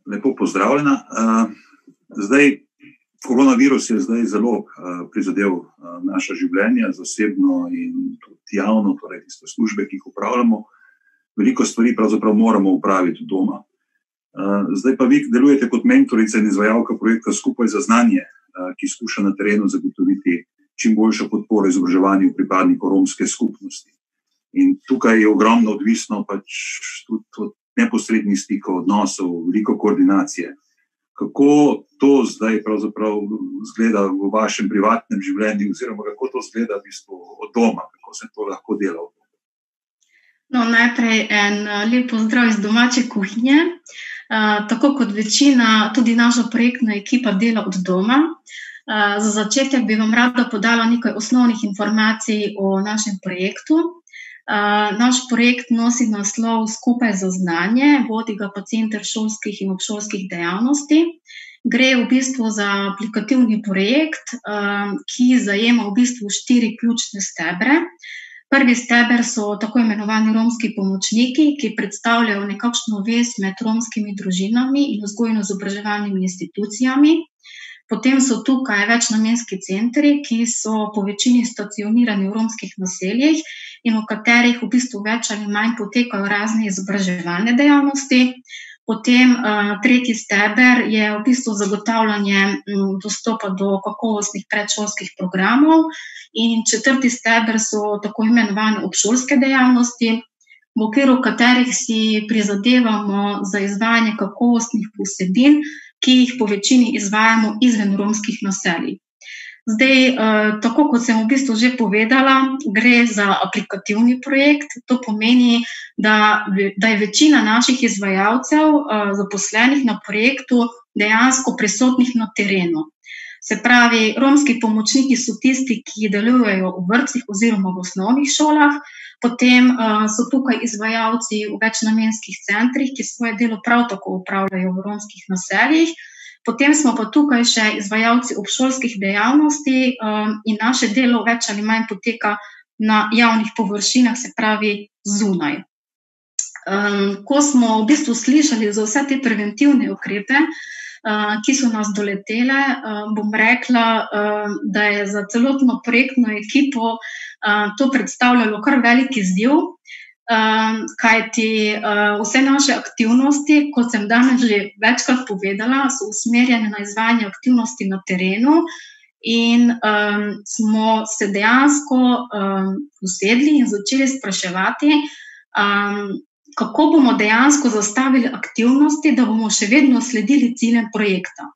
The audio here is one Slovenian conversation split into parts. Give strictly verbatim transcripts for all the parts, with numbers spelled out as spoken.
Lepo pozdravljena. Zdaj, koronavirus je zdaj zelo prizadel naša življenja, zasebno in tudi javno, torej tiste službe, ki jih upravljamo. Veliko stvari pravzaprav moramo upraviti doma. Zdaj pa vi delujete kot mentorica in izvajalka projekta Skupaj za znanje, ki skuša na terenu zagotoviti čim boljšo podporo izobraževanju pripadnikov romske skupnosti. In tukaj je ogromno odvisno pač tudi od neposrednih stikov, odnosov, veliko koordinacije. Kako to zdaj pravzaprav zgleda v vašem privatnem življenju, oziroma kako to zgleda v bistvu od doma, kako se to lahko dela? No, najprej en lep pozdrav iz domače kuhinje. Uh, tako kot večina, tudi naša projektna ekipa dela od doma. Uh, za začetek bi vam rada podala nekaj osnovnih informacij o našem projektu. Uh, naš projekt nosi naslov Skupaj za znanje, vodi ga pa Center šolskih in obšolskih dejavnosti. Gre v bistvu za aplikativni projekt, uh, ki zajema v bistvu štiri ključne stebre. Prvi steber so tako imenovani romski pomočniki, ki predstavljajo nekakšno vez med romskimi družinami in vzgojno-izobraževalnimi institucijami. Potem so tukaj večnamenski centri, ki so po večini stacionirani v romskih naseljih in v katerih v bistvu več ali manj potekajo razne izobraževalne dejavnosti. Potem uh, tretji steber je v bistvu zagotavljanje um, dostopa do kakovostnih predšolskih programov in četrti steber so tako imenovane obšolske dejavnosti, v okviru katerih si prizadevamo za izvajanje kakovostnih vsebin, ki jih po večini izvajamo izven romskih naselij. Zdaj, eh, tako kot sem v bistvu že povedala, gre za aplikativni projekt. To pomeni, da, da je večina naših izvajalcev eh, zaposlenih na projektu dejansko prisotnih na terenu. Se pravi, romski pomočniki so tisti, ki delujejo v vrtcih oziroma v osnovnih šolah, potem uh, so tukaj izvajalci v večnamenskih centrih, ki svoje delo prav tako upravljajo v romskih naseljih. Potem smo pa tukaj še izvajalci obšolskih dejavnosti um, in naše delo več ali manj poteka na javnih površinah, se pravi zunaj. Um, ko smo v bistvu slišali za vse te preventivne ukrepe, Uh, ki so nas doletele, uh, bom rekla, uh, da je za celotno projektno ekipo uh, to predstavljalo kar veliki izziv, uh, kajti uh, vse naše aktivnosti, kot sem danes že večkrat povedala, so usmerjene na izvajanje aktivnosti na terenu in um, smo se dejansko um, usedli in začeli spraševati, um, kako bomo dejansko zastavili aktivnosti, da bomo še vedno sledili ciljem projekta.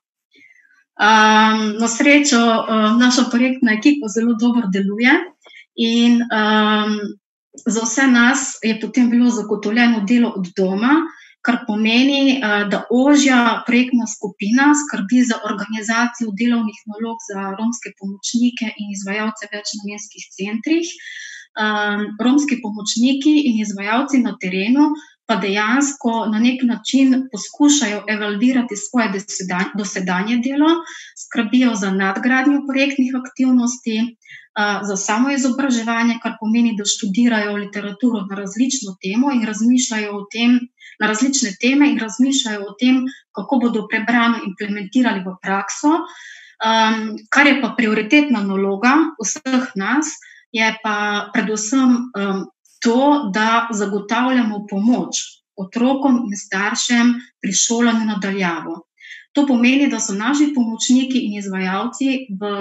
Um, na srečo um, naša projektna ekipa zelo dobro deluje in um, za vse nas je potem bilo zagotovljeno delo od doma, kar pomeni, uh, da ožja projektna skupina skrbi za organizacijo delovnih nalog za romske pomočnike in izvajalce večnamenskih centrih. Um, romski pomočniki in izvajalci na terenu pa dejansko na nek način poskušajo evalvirati svoje dosedanje delo, skrbijo za nadgradnjo projektnih aktivnosti, uh, za samoizobraževanje, kar pomeni, da študirajo literaturo na različno temo in razmišljajo o tem, na različne teme in razmišljajo o tem, kako bodo prebrano implementirali v prakso, um, kar je pa prioritetna naloga vseh nas, je pa predvsem um, to, da zagotavljamo pomoč otrokom in staršem pri šolanju na daljavo. To pomeni, da so naši pomočniki in izvajalci v,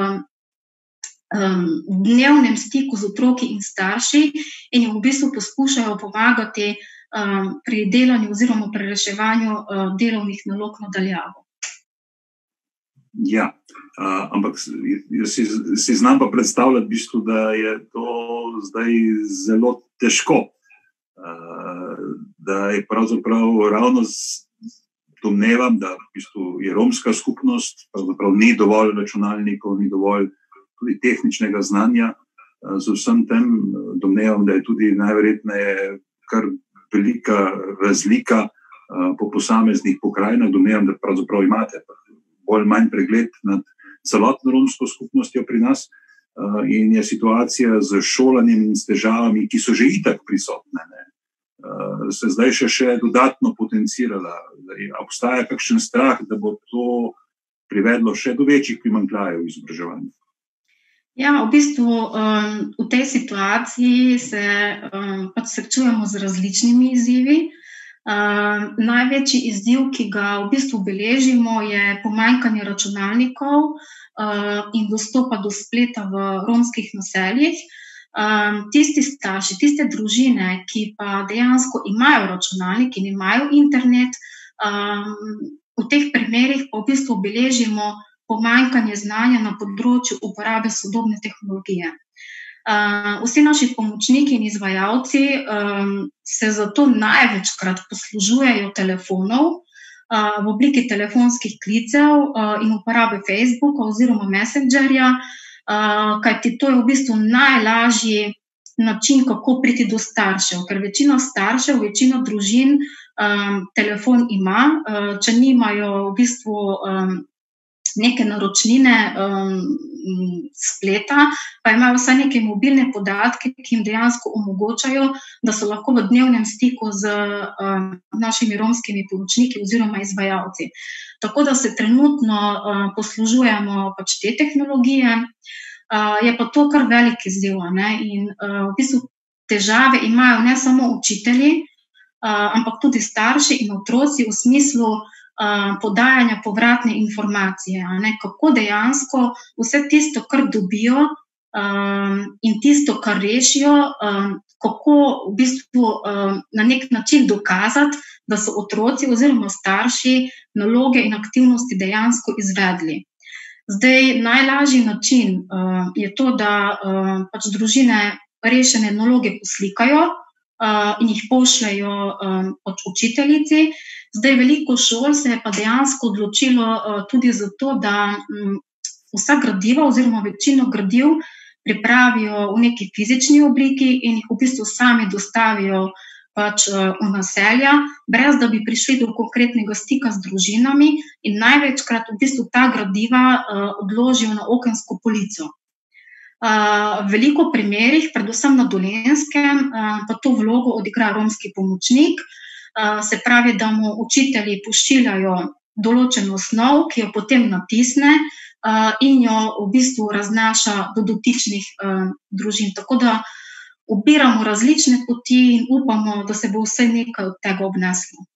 um, v dnevnem stiku z otroki in starši in jim v bistvu poskušajo pomagati um, pri delanju oziroma pri reševanju uh, delovnih nalog na daljavo. Ja, uh, ampak jaz si, si znam pa predstavljati, v bistvu, da je to zdaj zelo težko, uh, da je pravzaprav ravno z, domnevam, da v bistvu je romska skupnost, pravzaprav ni dovolj računalnikov, ni dovolj tudi tehničnega znanja, uh, z vsem tem domnevam, da je tudi najverjetneje kar velika razlika uh, po posameznih pokrajinah, domnevam, da pravzaprav imate bolj manj pregled nad celotno romsko skupnostjo pri nas uh, in je situacija z šolanjem in s težavami, ki so že itak prisotne, ne, se zdaj še, še dodatno potencirala. Obstaja kakšen strah, da bo to privedlo še do večjih primanjkljajev v izobraževanju? Ja, v bistvu um, v tej situaciji se um, pač srečujemo z različnimi izzivi. Um, največji izziv, ki ga v bistvu beležimo, je pomanjkanje računalnikov uh, in dostopa do spleta v romskih naseljih. Um, tisti starši, tiste družine, ki pa dejansko imajo računalnik in imajo internet, um, v teh primerih pa v bistvu beležimo pomanjkanje znanja na področju uporabe sodobne tehnologije. Uh, vsi naši pomočniki in izvajalci um, se zato največkrat poslužujejo telefonov uh, v obliki telefonskih klicev uh, in uporabe Facebooka oziroma Messengerja, uh, kajti to je v bistvu najlažji način, kako priti do staršev, ker večina staršev, večina družin um, telefon ima, uh, če nimajo v bistvu um, neke naročnine um, spleta, pa imajo vsaj neke mobilne podatke, ki jim dejansko omogočajo, da so lahko v dnevnem stiku z um, našimi romskimi pomočniki oziroma izvajalci. Tako da se trenutno uh, poslužujemo pač te tehnologije, uh, je pa to kar velik izziv, ne? In uh, v bistvu težave imajo ne samo učitelji, uh, ampak tudi starši in otroci v smislu podajanja povratne informacije, ne, kako dejansko vse tisto, kar dobijo um, in tisto, kar rešijo, um, kako v bistvu um, na nek način dokazati, da so otroci oziroma starši naloge in aktivnosti dejansko izvedli. Zdaj, najlažji način um, je to, da um, pač družine rešene naloge poslikajo uh, in jih pošljajo um, pač učiteljici. Zdaj, veliko šol se je pa dejansko odločilo uh, tudi zato, da um, vsa gradiva oziroma večino gradiv pripravijo v neki fizični obliki in jih v bistvu sami dostavijo pač uh, v naselja, brez da bi prišli do konkretnega stika z družinami in največkrat v bistvu ta gradiva uh, odložijo na okensko polico. Uh, v veliko primerih, predvsem na Dolenjskem, uh, pa to vlogo odigra romski pomočnik. Uh, se pravi, da mu učitelji pošiljajo določeno snov, ki jo potem natisne uh, in jo v bistvu raznaša do dotičnih uh, družin. Tako da ubiramo različne poti in upamo, da se bo vse nekaj od tega obneslo.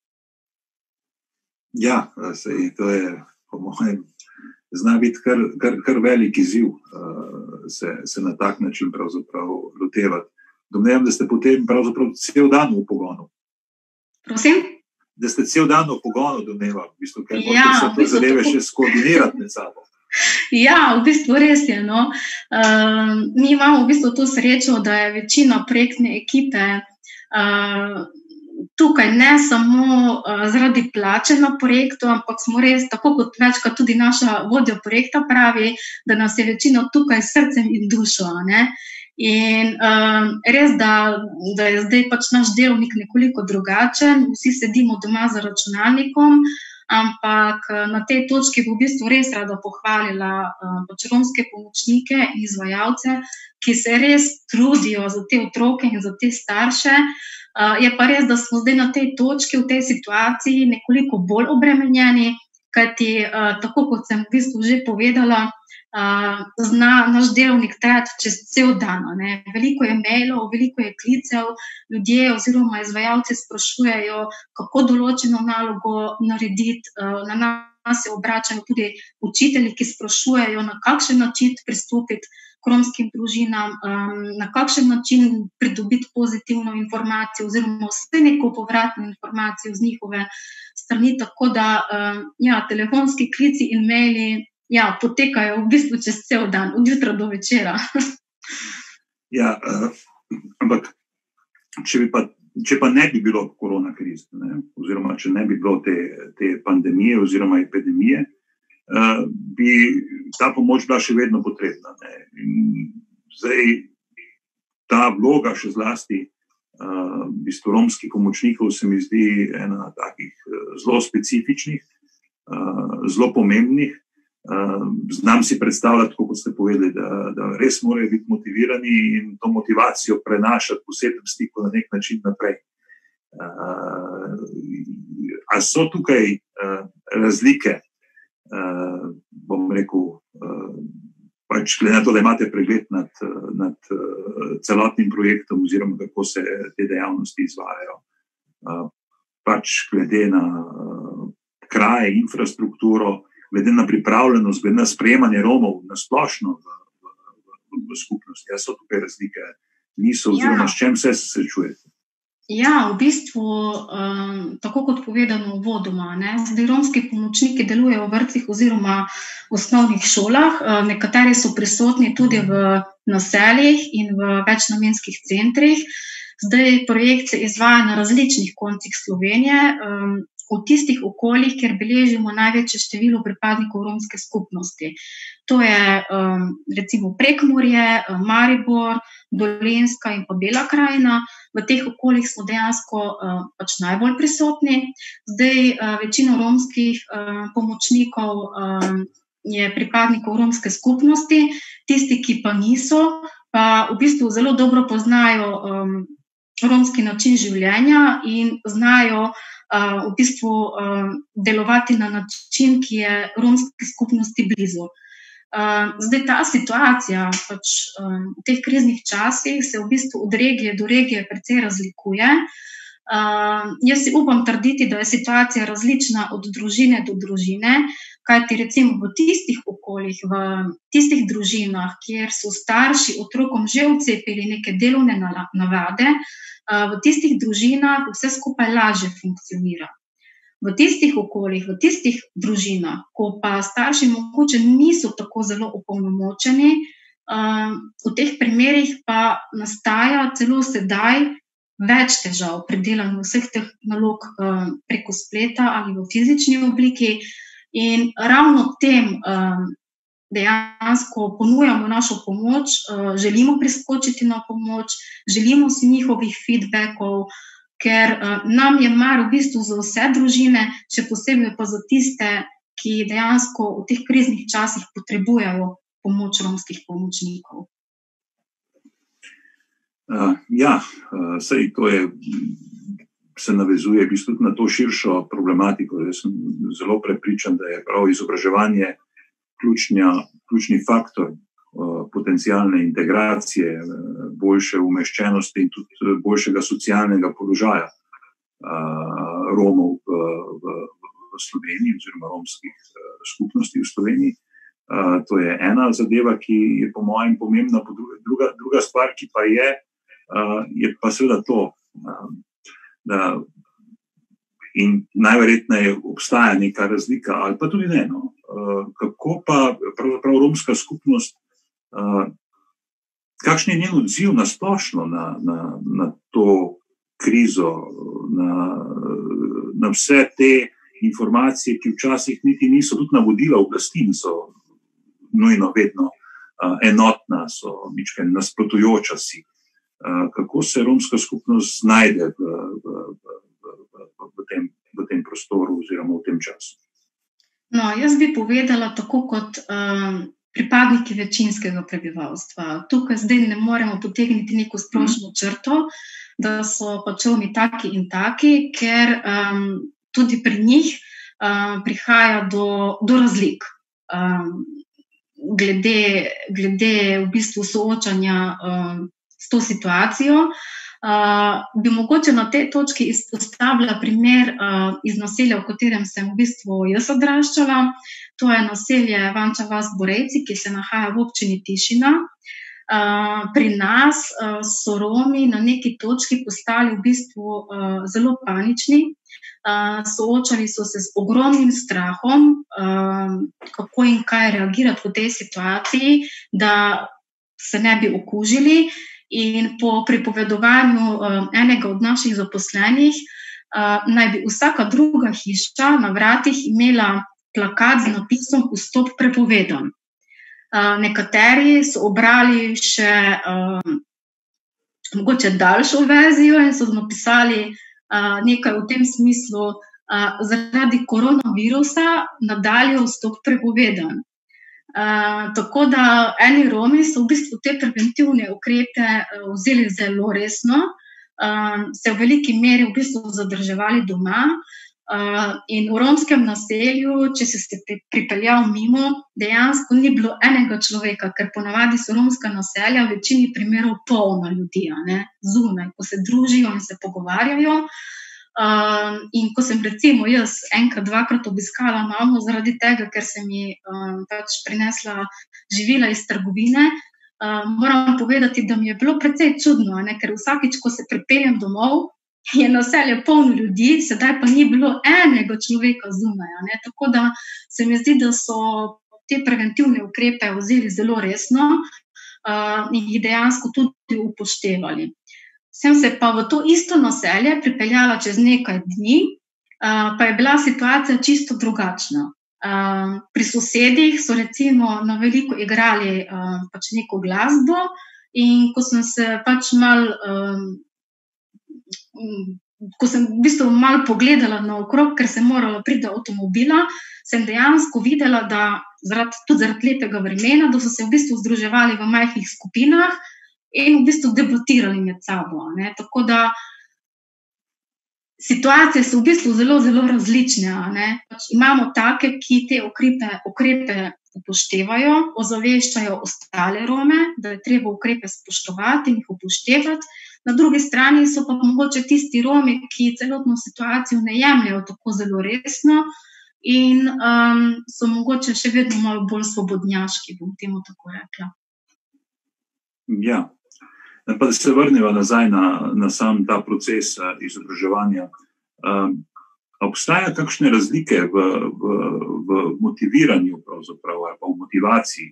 Ja, sej, to je, po mojem, zna biti kar, kar, kar velik izziv uh, se, se na tak način pravzaprav lotevati. Domnevam, da ste potem pravzaprav cel dan v pogonu. Prosim? Da ste cel dan v pogonu, domnevam, v bistvu, ker ja, morate se to zadeve še skoordinirati med sabo. Ja, v bistvu res je. No. Uh, mi imamo v bistvu to srečo, da je večina projektne ekipe uh, tukaj ne samo uh, zaradi plače na projektu, ampak smo res, tako kot večkrat tudi naša vodja projekta pravi, da nas je večina tukaj s srcem in dušo, ne. In um, res, da, da je zdaj pač naš delovnik nekoliko drugačen, vsi sedimo doma za računalnikom, ampak na tej točki bi v bistvu res rada pohvalila um, pač romske pomočnike in izvajalce, ki se res trudijo za te otroke in za te starše. Uh, je pa res, da smo zdaj na tej točki, v tej situaciji nekoliko bolj obremenjeni, kajti uh, tako kot sem v bistvu že povedala, Uh, zna naš delovnik trajati čez cel dan. Ne. Veliko je mailov, veliko je klicev, ljudje oziroma izvajalci sprašujejo, kako določeno nalogo narediti. Uh, na nas se obračajo tudi učitelji, ki sprašujejo, na kakšen način pristopiti k romskim družinam, um, na kakšen način pridobiti pozitivno informacijo oziroma vse neko povratno informacijo z njihove strani, tako da um, ja, telefonski klici in maili Ja, potekajo v bistvu čez cel dan, od jutra do večera. Ja, uh, ampak če, bi pa, če pa ne bi bilo korona krize, ne, oziroma če ne bi bilo te, te pandemije oziroma epidemije, uh, bi ta pomoč bila še vedno potrebna. Ne. In zdaj ta vloga še zlasti uh, bistvo romskih pomočnikov se mi zdi ena takih uh, zelo specifičnih, uh, zelo pomembnih. Uh, znam si predstavljati, kot ste povedali, da, da res morajo biti motivirani in to motivacijo prenašati v posebnem stiku na nek način naprej. A so tukaj razlike, bom rekel, pač glede na to, da imate pregled nad, nad celotnim projektom oziroma kako se te dejavnosti izvajajo, pač glede na kraje, infrastrukturo, glede na pripravljenost, glede na sprejemanje Romov na splošno v, v, v, v skupnosti. Ja, so tukaj razlike, niso oziroma s čem se srečujete? Ja, v bistvu, um, tako kot povedano uvodoma, ne, zdaj romski pomočniki delujejo v vrtcih oziroma v osnovnih šolah, uh, nekateri so prisotni tudi v naseljih in v večnamenskih centrih. Zdaj projekt se izvaja na različnih koncih Slovenije, um, v tistih okoljih, kjer beležimo največje število pripadnikov romske skupnosti. To je um, recimo Prekmurje, Maribor, Dolenjska in pa Bela krajina. V teh okoljih smo dejansko uh, pač najbolj prisotni. Zdaj uh, večina romskih uh, pomočnikov um, je pripadnikov romske skupnosti, tisti, ki pa niso, pa v bistvu zelo dobro poznajo um, romski način življenja in znajo uh, v bistvu uh, delovati na način, ki je romski skupnosti blizu. Uh, zdaj ta situacija pač, um, v teh kriznih časih se v bistvu od regije do regije precej razlikuje. Uh, jaz si upam trditi, da je situacija različna od družine do družine, kajti recimo v tistih okoljih, v tistih družinah, kjer so starši otrokom že vcepili neke delovne navade, uh, v tistih družinah vse skupaj lažje funkcionira. V tistih okoljih, v tistih družinah, ko pa starši mogoče niso tako zelo opolnomočeni, v teh primerih pa nastaja celo sedaj več težav pri delanju vseh teh nalog preko spleta ali v fizični obliki. In ravno tem dejansko ponujamo našo pomoč, želimo priskočiti na pomoč, želimo si njihovih feedbackov, ker uh, nam je mar v bistvu za vse družine, še posebej pa za tiste, ki dejansko v teh kriznih časih potrebujejo pomoč romskih pomočnikov. Uh, ja, uh, sej to je, se navezuje v bistvu na to širšo problematiko. Jaz sem zelo prepričan, da je prav izobraževanje ključnja, ključni faktor potencialne integracije, boljše umeščenosti in tudi boljšega socialnega položaja Romov v, v, v Sloveniji oziroma romskih skupnosti v Sloveniji. To je ena zadeva, ki je po mojem pomembna, druga, druga stvar, ki pa je, je pa seveda to, da in najverjetneje obstaja neka razlika, ali pa tudi ne, no. Kako pa pravzaprav romska skupnost, Uh, kakšen je njen odziv na splošno na, na, na to krizo, na, na vse te informacije, ki včasih niti niso, tudi navodila oblasti niso nujno vedno uh, enotna, so mičke nasprotujoča si. Uh, kako se romska skupnost znajde v, v, v, v, v, tem, v tem prostoru oziroma v tem času? No, jaz bi povedala tako kot um... pripadniki večinskega prebivalstva. Tukaj zdaj ne moremo potegniti neko splošno črto, da so pač Romi taki in taki, ker um, tudi pri njih um, prihaja do, do razlik. Um, glede, glede v bistvu soočanja um, s to situacijo. Uh, bi mogoče na tej točki izpostavila primer uh, iz naselja, v katerem sem v bistvu jaz odraščala. To je naselje Vanča vas Borejci, ki se nahaja v občini Tišina. Uh, pri nas uh, so Romi na neki točki postali v bistvu uh, zelo panični. Uh, soočali so se s ogromnim strahom, uh, kako in kaj reagirati v tej situaciji, da se ne bi okužili. In po pripovedovanju uh, enega od naših zaposlenih uh, naj bi vsaka druga hiša na vratih imela plakat z napisom vstop prepovedan. Uh, nekateri so obrali še uh, mogoče daljšo verzijo in so napisali uh, nekaj v tem smislu, uh, zaradi koronavirusa nadalje vstop prepovedan. Uh, tako da eni Romi so v bistvu te preventivne ukrepe uh, vzeli zelo resno, se v veliki meri v bistvu zadrževali doma. In v romskem naselju, če se pripeljal mimo, dejansko ni bilo enega človeka, ker ponavadi so romska naselja v večini primerov polna ljudi, zunaj, ko se družijo in se pogovarjajo. In ko sem recimo jaz enkrat, dvakrat obiskala mamo zaradi tega, ker sem ji pač prinesla živila iz trgovine, moram povedati, da mi je bilo precej čudno, ker vsakič, ko se pripeljem domov, je naselje polno ljudi, sedaj pa ni bilo enega človeka zunaj. Tako da se mi zdi, da so te preventivne ukrepe vzeli zelo resno in jih dejansko tudi upoštevali. Sem se pa v to isto naselje pripeljala čez nekaj dni, pa je bila situacija čisto drugačna. Pri sosedih so recimo na veliko igrali pač neko glasbo in ko sem se pač mal ko sem v bistvu malo pogledala naokrog, ker sem morala priti do avtomobila, sem dejansko videla, da tudi zaradi lepega vremena, da so se v bistvu združevali v majhnih skupinah in v bistvu debatirali med sabo. Tako da situacije so v bistvu zelo, zelo različne. Imamo take, ki te ukrepe upoštevajo, ozaveščajo ostale Rome, da je treba ukrepe spoštovati in jih upoštevati. Na drugi strani so pa mogoče tisti Romi, ki celotno situacijo ne jemljajo tako zelo resno in so mogoče še vedno malo bolj svobodnjaški, bom temu tako rekla. Ja, pa da se vrneva nazaj na sam ta proces izobraževanja. Obstaja kakšne razlike v motiviranju pravzaprav, ali pa v motivaciji,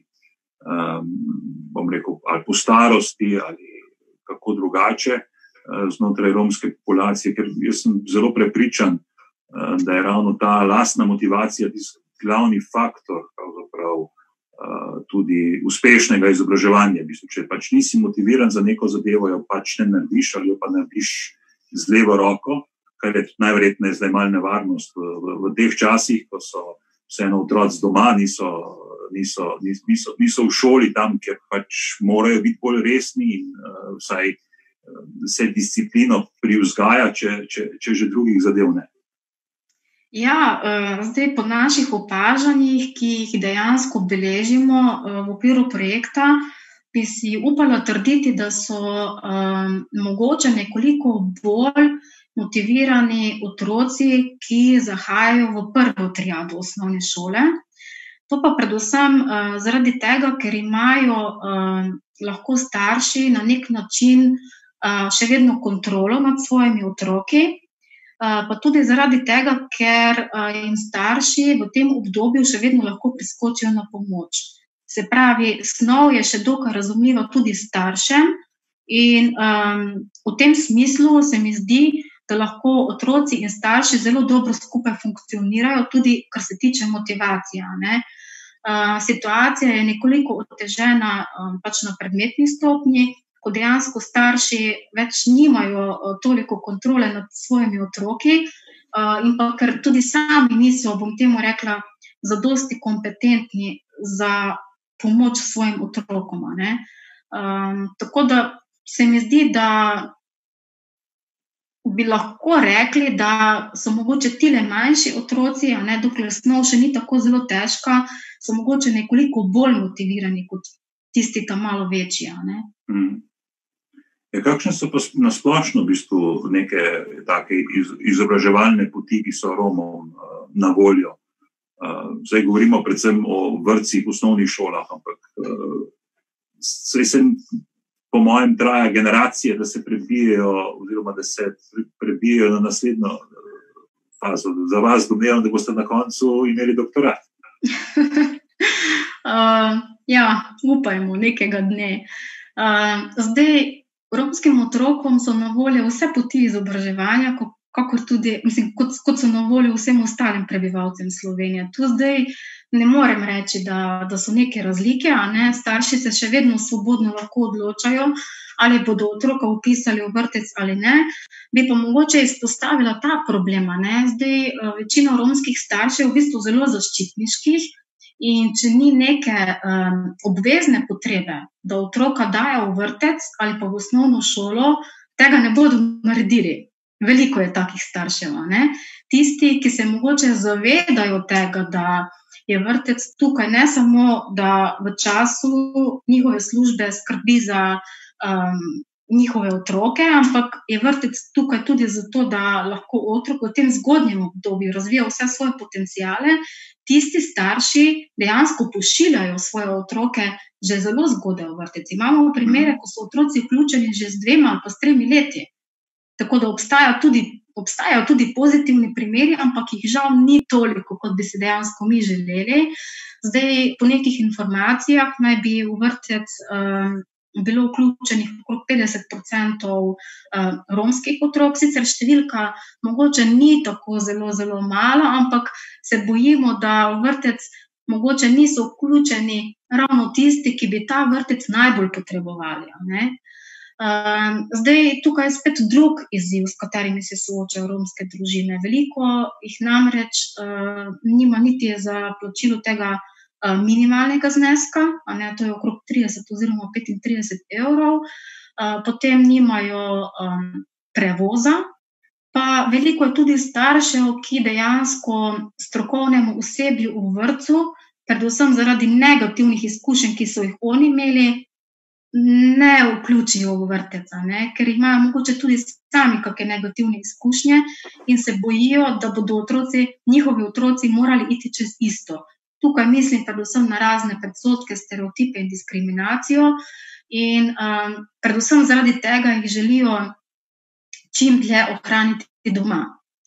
bom rekel, ali po starosti, ali kako drugače znotraj romske populacije, ker jaz sem zelo prepričan, da je ravno ta lastna motivacija tisti glavni faktor pravzaprav tudi uspešnega izobraževanja. Če pač nisi motiviran za neko zadevo, jo pač ne narediš ali jo pa narediš z levo roko, kar je najverjetneje zdaj malo nevarnost v teh časih, ko so vseeno otroci doma, niso Niso, niso, niso v šoli tam, kjer pač morajo biti bolj resni in uh, vsaj uh, se disciplino privzgaja, če, če, če že drugih zadev ne. Ja, uh, zdaj po naših opažanjih, ki jih dejansko beležimo uh, v okviru projekta, bi si upala trditi, da so um, mogoče nekoliko bolj motivirani otroci, ki zahajajo v prvo triado osnovne šole. To pa predvsem uh, zaradi tega, ker imajo uh, lahko starši na nek način uh, še vedno kontrolo nad svojimi otroki, uh, pa tudi zaradi tega, ker uh, jim starši v tem obdobju še vedno lahko priskočijo na pomoč. Se pravi, snov je še dokaj razumljiva tudi staršem in um, v tem smislu se mi zdi, da lahko otroci in starši zelo dobro skupaj funkcionirajo, tudi kar se tiče motivacije. Uh, situacija je nekoliko otežena um, pač na predmetni stopnji, ko dejansko starši več nimajo uh, toliko kontrole nad svojimi otroki uh, in pa ker tudi sami niso, bom temu rekla, zadosti kompetentni za pomoč svojim otrokom. Um, tako da se mi zdi, da bi lahko rekli, da so mogoče tile manjši otroci, a ne, dokler snov še ni tako zelo težka, so mogoče nekoliko bolj motivirani kot tisti tam malo večji. A ne. Hmm. Ja, kakšne so pa nasplošno v bistvu neke take iz, izobraževalne poti, ki so Romom uh, na voljo? Uh, zdaj govorimo predvsem o vrtcih, osnovnih šolah, ampak uh, saj sem po mojem traja generacije, da se prebijejo oziroma da se prebijejo na naslednjo fazo. Za vas domnevam, da boste na koncu imeli doktorat. uh, ja, upajmo nekega dne. Uh, zdaj, romskim otrokom so na voljo vse poti izobraževanja, kakor tudi, mislim, kot, kot so na voljo vsem ostalim prebivalcem Slovenije. Tu zdaj ne morem reči, da, da so neke razlike, a ne, starši se še vedno svobodno lahko odločajo, ali bodo otroka vpisali v vrtec ali ne, bi pa mogoče izpostavila ta problema, ne, zdaj večina romskih staršev v bistvu zelo zaščitniških in če ni neke um, obvezne potrebe, da otroka dajo v vrtec ali pa v osnovno šolo, tega ne bodo naredili. Veliko je takih staršev, ne? Tisti, ki se mogoče zavedajo tega, da je vrtec tukaj ne samo, da v času njihove službe skrbi za um, njihove otroke, ampak je vrtec tukaj tudi zato, da lahko otrok v tem zgodnjem obdobju razvija vse svoje potenciale. Tisti starši dejansko pošiljajo svoje otroke že zelo zgodaj v vrtec. Imamo primere, ko so otroci vključeni že z dvema ali pa s tremi leti. Tako da obstajajo tudi, obstajajo tudi pozitivni primeri, ampak jih žal ni toliko, kot bi se dejansko mi želeli. Zdaj, po nekih informacijah naj bi v vrtec um, bilo vključenih okrog petdeset procentov uh, romskih otrok. Sicer številka mogoče ni tako zelo, zelo mala, ampak se bojimo, da v vrtec mogoče niso vključeni ravno tisti, ki bi ta vrtec najbolj potrebovali, ne? Uh, zdaj, tukaj je spet drug izziv, s katerimi se soočajo romske družine. Veliko jih namreč uh, nima niti za plačilo tega uh, minimalnega zneska, a ne, to je okrog trideset oziroma petintrideset evrov, uh, potem nimajo um, prevoza, pa veliko je tudi staršev, ki dejansko strokovnemu osebju v vrtcu, predvsem zaradi negativnih izkušenj, ki so jih oni imeli, ne vključijo v vrtec, ne, ker imajo mogoče tudi sami kakšne negativne izkušnje in se bojijo, da bodo otroci, njihovi otroci morali iti čez isto. Tukaj mislim predvsem na razne predsodke, stereotipe in diskriminacijo in um, predvsem zaradi tega jih želijo čim dlje ohraniti doma.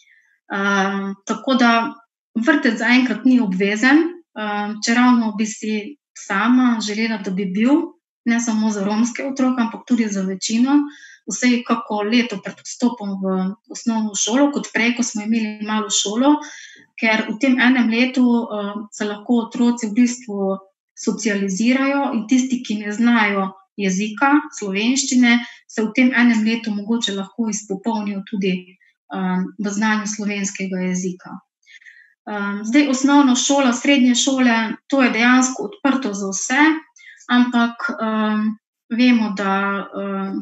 Um, tako da vrtec zaenkrat ni obvezen, um, čeravno bi si sama želela, da bi bil, ne samo za romske otroke, ampak tudi za večino, vsaj kako leto pred vstopom v osnovno šolo, kot prej, ko smo imeli malo šolo, ker v tem enem letu uh, se lahko otroci v bistvu socializirajo in tisti, ki ne znajo jezika, slovenščine, se v tem enem letu mogoče lahko izpopolnijo tudi um, v znanju slovenskega jezika. Um, zdaj, osnovna šola, srednje šole, to je dejansko odprto za vse, ampak um, vemo, da um,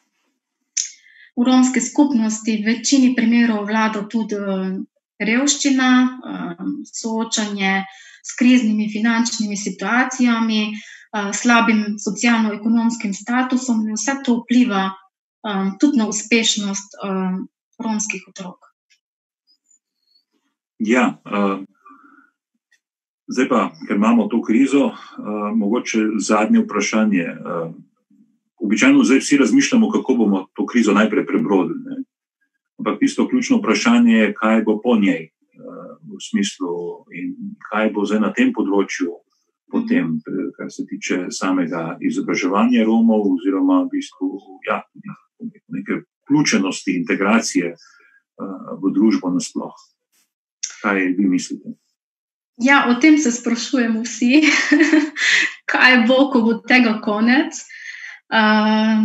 v romski skupnosti v večini primerov vlada tudi um, revščina, um, soočanje s kriznimi finančnimi situacijami, uh, slabim socialno-ekonomskim statusom in vse to vpliva um, tudi na uspešnost um, romskih otrok. Ja, uh... Zdaj pa, ker imamo to krizo, uh, mogoče zadnje vprašanje. Uh, običajno zdaj vsi razmišljamo, kako bomo to krizo najprej prebrodili, ne? Ampak tisto ključno vprašanje je, kaj bo po njej, uh, v smislu in kaj bo zdaj na tem področju potem, kar se tiče samega izobraževanja Romov oziroma v bistvu ja, neke vključenosti, integracije uh, v družbo nasploh. Kaj vi mislite? Ja, o tem se sprašujemo vsi, kaj bo, ko bo tega konec. Um,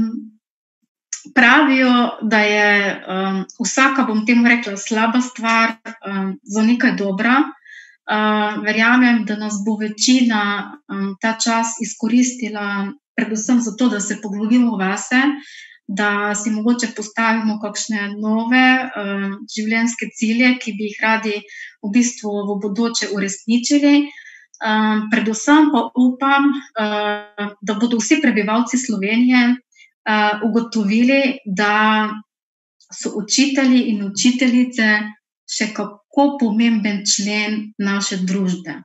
pravijo, da je um, vsaka, bom temu rekla, slaba stvar um, za nekaj dobra. Uh, verjamem, da nas bo večina um, ta čas izkoristila predvsem zato, da se poglobimo vase, da si mogoče postavimo kakšne nove um, življenjske cilje, ki bi jih radi v bistvu v bodoče uresničili. Um, predvsem pa upam, uh, da bodo vsi prebivalci Slovenije uh, ugotovili, da so učitelji in učiteljice še kako pomemben člen naše družbe.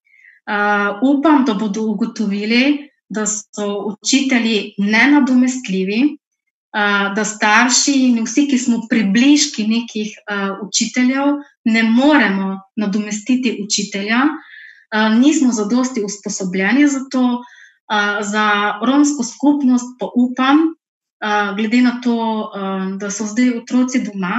Uh, upam, da bodo ugotovili, da so učitelji nenadomestljivi, da starši in vsi, ki smo približki nekih uh, učiteljev, ne moremo nadomestiti učitelja, uh, nismo zadosti usposobljeni za to. Uh, za romsko skupnost pa upam, uh, glede na to, uh, da so zdaj otroci doma,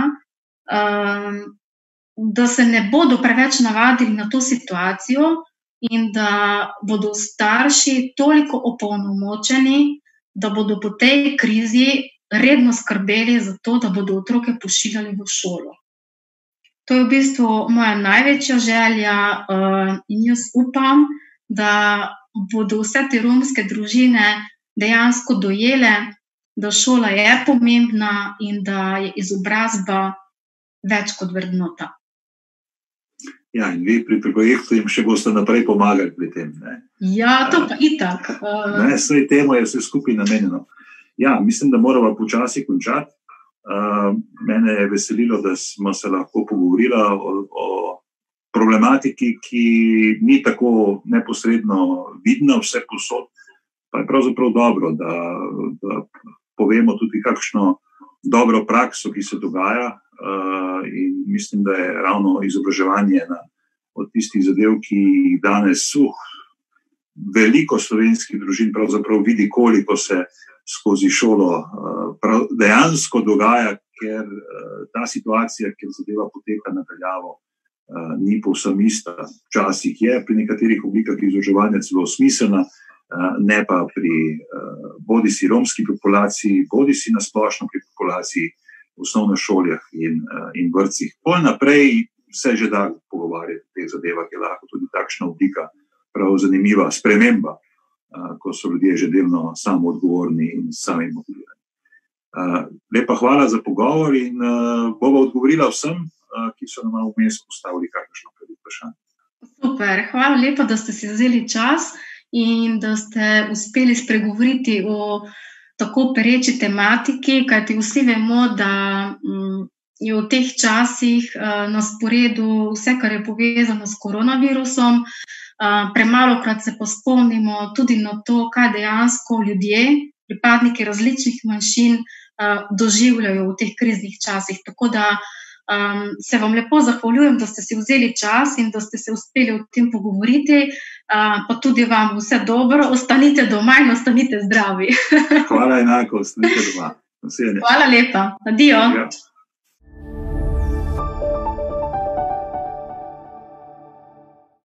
uh, da se ne bodo preveč navadili na to situacijo in da bodo starši toliko opolnomočeni, da bodo po tej krizi redno skrbeli za to, da bodo otroke pošiljali v šolo. To je v bistvu moja največja želja uh, in jaz upam, da bodo vse te romske družine dejansko dojele, da šola je pomembna in da je izobrazba več kot vrednota. Ja, in vi pri projektu jim še boste naprej pomagali pri tem, ne? Ja, to pa itak. Ne, saj temu je vse skupaj namenjeno. Ja, mislim, da moramo počasi končati. Uh, mene je veselilo, da smo se lahko pogovorili o, o problematiki, ki ni tako neposredno vidna vse posod, pa je pravzaprav dobro, da, da povemo tudi kakšno dobro prakso, ki se dogaja, uh, in mislim, da je ravno izobraževanje ena od tistih zadev, ki danes uh, veliko slovenskih družin pravzaprav vidi, koliko se skozi šolo uh, prav, dejansko dogaja, ker uh, ta situacija, ker zadeva poteka nadaljavo, uh, ni povsem ista. Včasih je pri nekaterih oblikah izobraževanja celo smiselna, uh, ne pa pri uh, bodisi romski populaciji, bodisi nasplošno pri populaciji v osnovnih šolah in, uh, in vrtcih. Pol naprej se že da pogovarjati o teh zadevah, je lahko tudi takšna oblika prav zanimiva sprememba, uh, ko so ljudje že delno samoodgovorni in sami motivirani. Uh, lepa hvala za pogovor in uh, bova odgovorila vsem, uh, ki so nam vmes postavili kakšno vprašanje. Super, hvala lepa, da ste si vzeli čas in da ste uspeli spregovoriti o tako pereči tematiki, kajti vsi vemo, da um, je v teh časih uh, na sporedu vse, kar je povezano s koronavirusom. Uh, premalokrat se pospomnimo tudi na to, kaj dejansko ljudje, pripadniki različnih manjšin, uh, doživljajo v teh kriznih časih. Tako da um, se vam lepo zahvaljujem, da ste si vzeli čas in da ste se uspeli o tem pogovoriti, uh, pa tudi vam vse dobro, ostanite doma in ostanite zdravi. Hvala enako, ostanite doma. Hvala lepa, adijo. Ja.